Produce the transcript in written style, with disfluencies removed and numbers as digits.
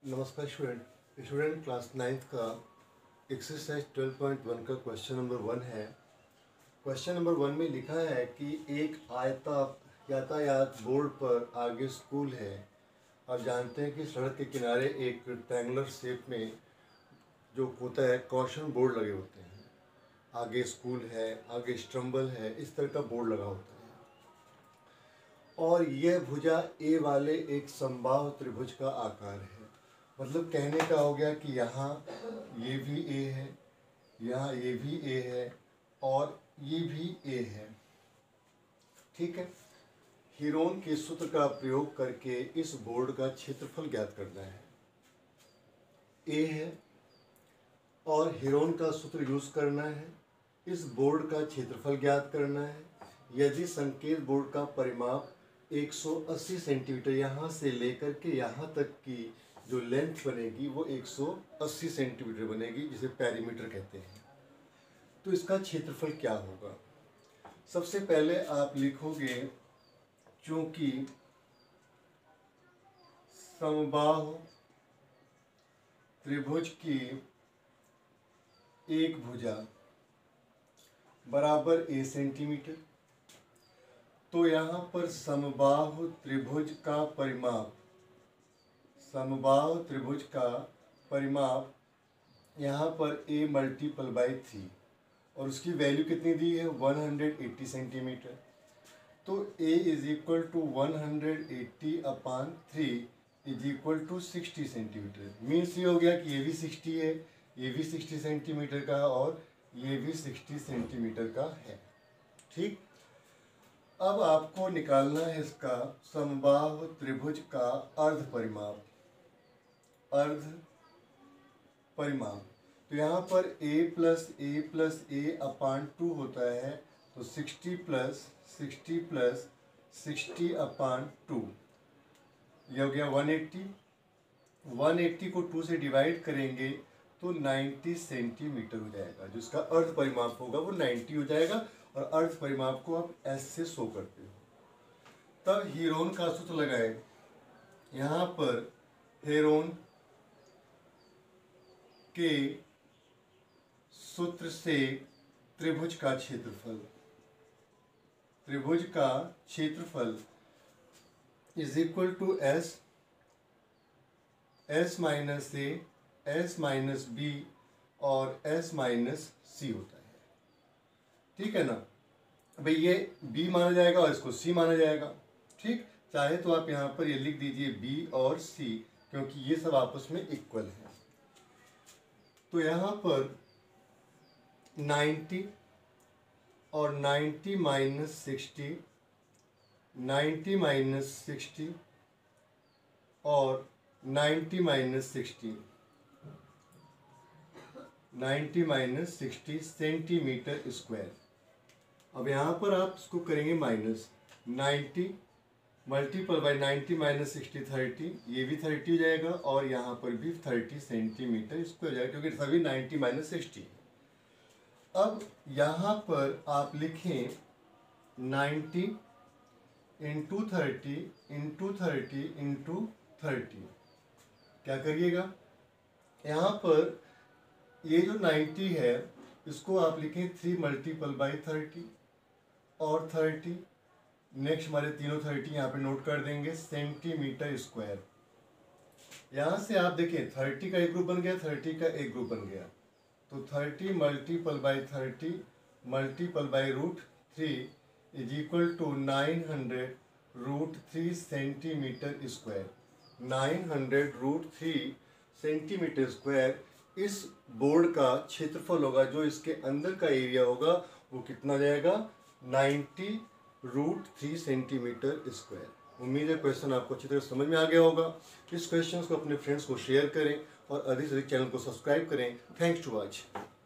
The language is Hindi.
नमस्कार स्टूडेंट क्लास 9th का एक्सरसाइज 12.1 का क्वेश्चन नंबर 1 है। क्वेश्चन नंबर 1 में लिखा है कि एक यातायात बोर्ड पर आगे स्कूल है। आप जानते हैं कि सड़क के किनारे एक रेक्टेंगुलर शेप में जो होता है कॉशन बोर्ड लगे होते हैं। आगे स्कूल है, आगे स्टम्बल है, इस तरह का बोर्ड लगा होता है। और यह भुजा ए वाले एक समबाहु त्रिभुज का आकार है। मतलब कहने का हो गया कि यहाँ ये भी ए है, यहाँ ये भी ए है और ये भी ए है। ठीक है। हीरोन के सूत्र का प्रयोग करके इस बोर्ड का क्षेत्रफल ज्ञात करना है। ए है और हीरोन का सूत्र यूज करना है। इस बोर्ड का क्षेत्रफल ज्ञात करना है। यदि संकेत बोर्ड का परिमाप 180 सेंटीमीटर यहाँ से लेकर के यहाँ तक की जो लेंथ बनेगी वो 180 सेंटीमीटर बनेगी, जिसे पेरीमीटर कहते हैं। तो इसका क्षेत्रफल क्या होगा? सबसे पहले आप लिखोगे, चूंकि समबाहु त्रिभुज की एक भुजा बराबर ए सेंटीमीटर, तो यहाँ पर समबाहु त्रिभुज का परिमाप यहाँ पर a मल्टीपल बाई 3 और उसकी वैल्यू कितनी दी है? 180 सेंटीमीटर। तो a is equal to 180/3 is equal to 60 centimetre. Means ये हो गया कि ये भी 60 है, ये भी 60 सेंटीमीटर का और ये भी 60 सेंटीमीटर का है। ठीक। अब आपको निकालना है इसका समबाहु त्रिभुज का अर्ध परिमाप। तो यहाँ पर a प्लस a/2 होता है, तो 60 प्लस 60/2 यह हो गया 180। 180 को 2 से डिवाइड करेंगे तो 90 सेंटीमीटर हो जाएगा। जो इसका अर्ध परिमाप होगा वो 90 हो जाएगा और अर्ध परिमाप को आप S से शो करते हो। तब हीरोन का सूत्र लगाए। यहाँ पर हीरोन के सूत्र से त्रिभुज का क्षेत्रफल is equal to S minus A, S minus B और S माइनस C होता है। ठीक है ना भाई, ये B माना जाएगा और इसको C माना जाएगा। ठीक। चाहे तो आप यहाँ पर ये लिख दीजिए B और C, क्योंकि ये सब आपस में इक्वल है। तो यहाँ पर 90 और 90 माइनस 60, 90 माइनस 60 और 90 माइनस 60, 90 माइनस 60 सेंटीमीटर स्क्वायर। अब यहाँ पर आप इसको करेंगे माइनस 90 मल्टीपल बाई 90 माइनस 60 30, ये भी 30 हो जाएगा और यहाँ पर भी 30 सेंटीमीटर स्क्वायर हो जाएगा, क्योंकि सभी 90 माइनस 60। अब यहाँ पर आप लिखें 90 इंटू 30 इंटू 30 इंटू 30। क्या करिएगा, यहाँ पर ये जो 90 है इसको आप लिखें 3 मल्टीपल बाई 30 और 30। नेक्स्ट हमारे तीनों 30 यहाँ पे नोट कर देंगे सेंटीमीटर स्क्वायर। यहाँ से आप देखें 30 का एक ग्रुप बन गया, 30 का एक ग्रुप बन गया, तो 30 multiple by 30 multiple by √3 is equal to 900√3 centimetre square. 900√3 centimetre square इस बोर्ड का क्षेत्रफल होगा। जो इसके अंदर का एरिया होगा वो कितना जाएगा? 90√3 सेंटीमीटर स्क्वायर। उम्मीद है क्वेश्चन आपको अच्छी तरह समझ में आ गया होगा। इस क्वेश्चन को अपने फ्रेंड्स को शेयर करें और अधिक से अधिक चैनल को सब्सक्राइब करें। Thanks to watch.